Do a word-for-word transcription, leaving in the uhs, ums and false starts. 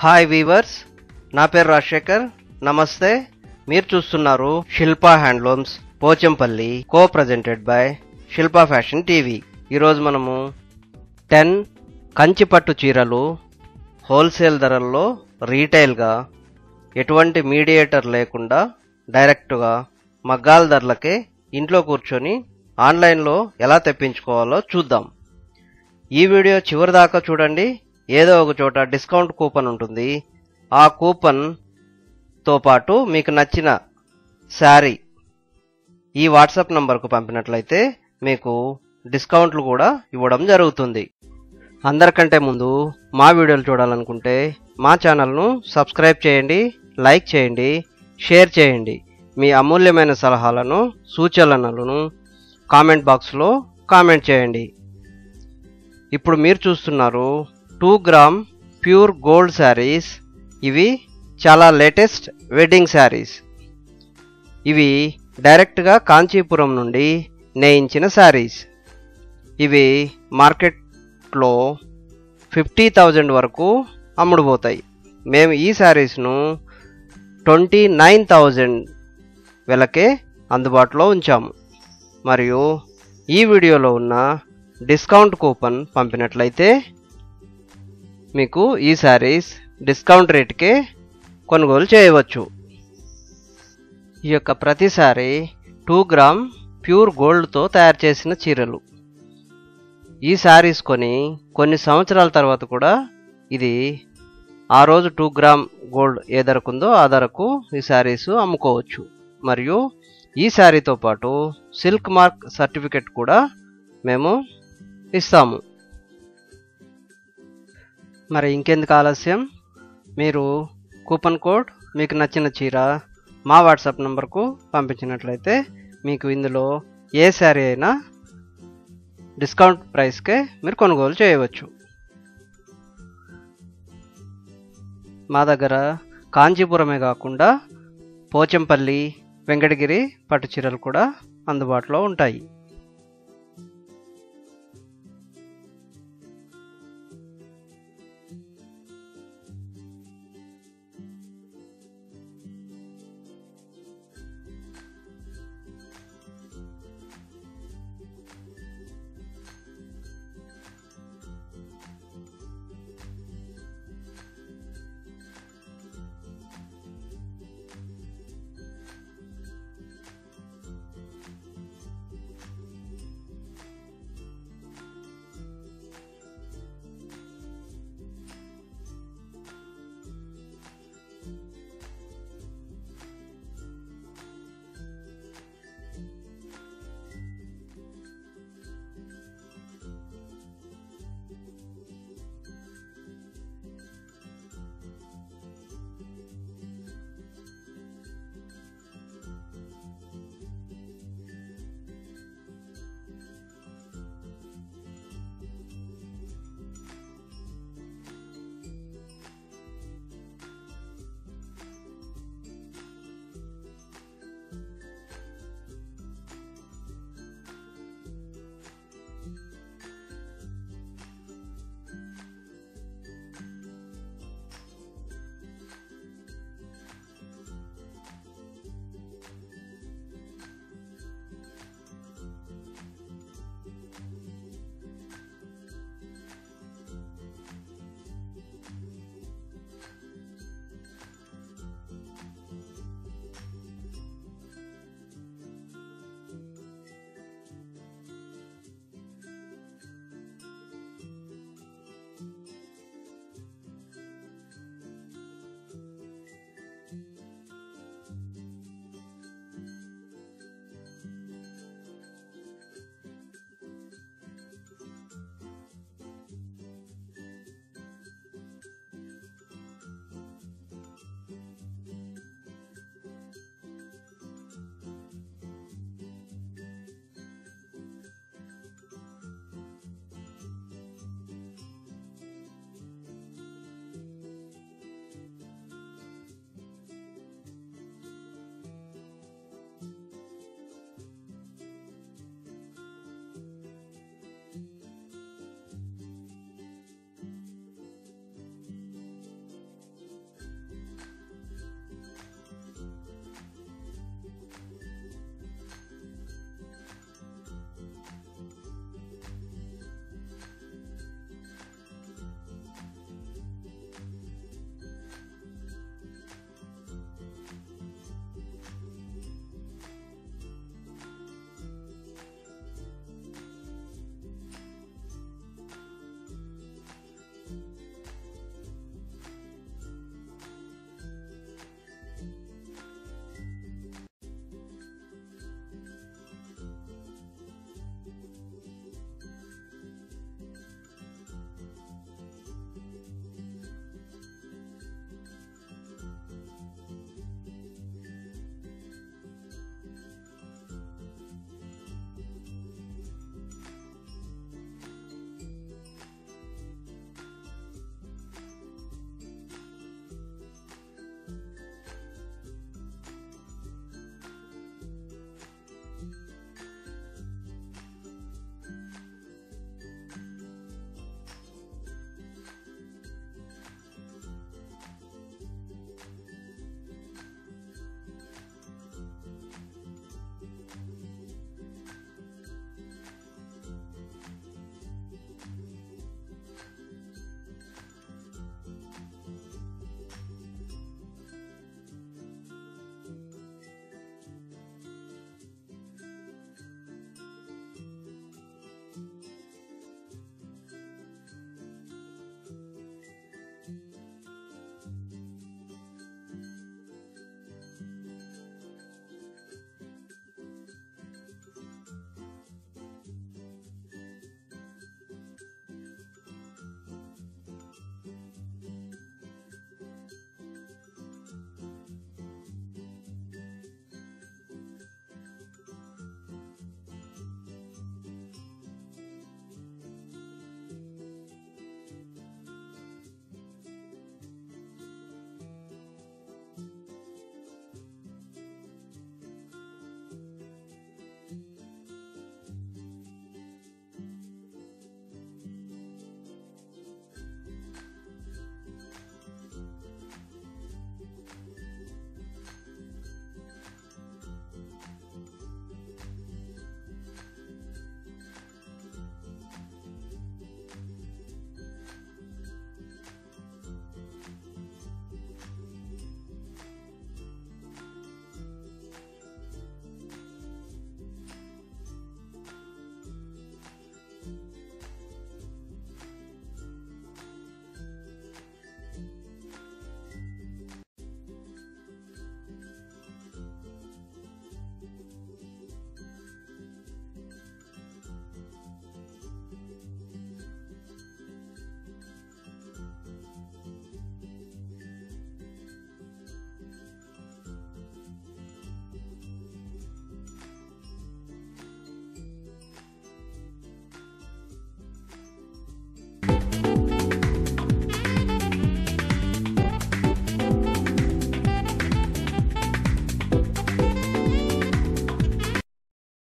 Hi weavers, నా పేరు రాజశేఖర్. నమస్తే. మీరు చూస్తున్నారు Shilpa handlooms Pochampally, co presented by Shilpa fashion TV. ఈరోజు మనము టెన్ కంచిపట్టు చీరలు హోల్సేల్ ధరల్లో రీటైల్గా ఎటువంటి మీడియేటర్ లేకుండా డైరెక్ట్గా మగ్గాల ధరలకే ఇంట్లో కూర్చొని ఆన్లైన్లో ఎలా తెప్పించుకోవాలో చూద్దాం. ఈ వీడియో చివరి దాకా చూడండి. ఏదో ఒక చోట డిస్కౌంట్ కూపన్ ఉంటుంది. ఆ కూపన్తో పాటు మీకు నచ్చిన శారీ ఈ వాట్సాప్ నంబర్కు పంపినట్లయితే మీకు డిస్కౌంట్లు కూడా ఇవ్వడం జరుగుతుంది. అందరికంటే ముందు మా వీడియోలు చూడాలనుకుంటే మా ఛానల్ను సబ్స్క్రైబ్ చేయండి, లైక్ చేయండి, షేర్ చేయండి. మీ అమూల్యమైన సలహాలను, సూచనలను కామెంట్ బాక్స్లో కామెంట్ చేయండి. ఇప్పుడు మీరు చూస్తున్నారు two gram pure gold saris. ఇవి చాలా లేటెస్ట్ వెడ్డింగ్ శారీస్. ఇవి డైరెక్ట్గా కాంచీపురం నుండి నేయించిన శారీస్. ఇవి మార్కెట్లో ఫిఫ్టీ థౌజండ్ వరకు అమ్ముడుపోతాయి. మేము ఈ శారీస్ను ట్వంటీ నైన్ థౌజండ్ వెలకే అందుబాటులో ఉంచాము. మరియు ఈ వీడియోలో ఉన్న డిస్కౌంట్ కూపన్ పంపినట్లయితే మీకు ఈ శారీస్ డిస్కౌంట్ రేటుకే కొనుగోలు చేయవచ్చు. ఈ యొక్క ప్రతి శారీ టూ గ్రామ్ ప్యూర్ గోల్డ్తో తయారు చేసిన చీరలు. ఈ శారీస్ కొని కొన్ని సంవత్సరాల తర్వాత కూడా ఇది ఆ రోజు టూ గ్రామ్ గోల్డ్ ఏ ధరకుందో ఆ ధరకు ఈ శారీస్ అమ్ముకోవచ్చు. మరియు ఈ శారీతో పాటు సిల్క్ మార్క్ సర్టిఫికెట్ కూడా మేము ఇస్తాము. మరి ఇంకెందుకు ఆలస్యం, మీరు కూపన్ కోడ్ మీకు నచ్చిన చీర మా వాట్సాప్ నంబర్కు పంపించినట్లయితే మీకు ఇందులో ఏ శారీ అయినా డిస్కౌంట్ ప్రైస్కే మీరు కొనుగోలు చేయవచ్చు. మా దగ్గర కాంచీపురమే కాకుండా పోచంపల్లి, వెంకటగిరి పట్టు చీరలు కూడా అందుబాటులో ఉంటాయి.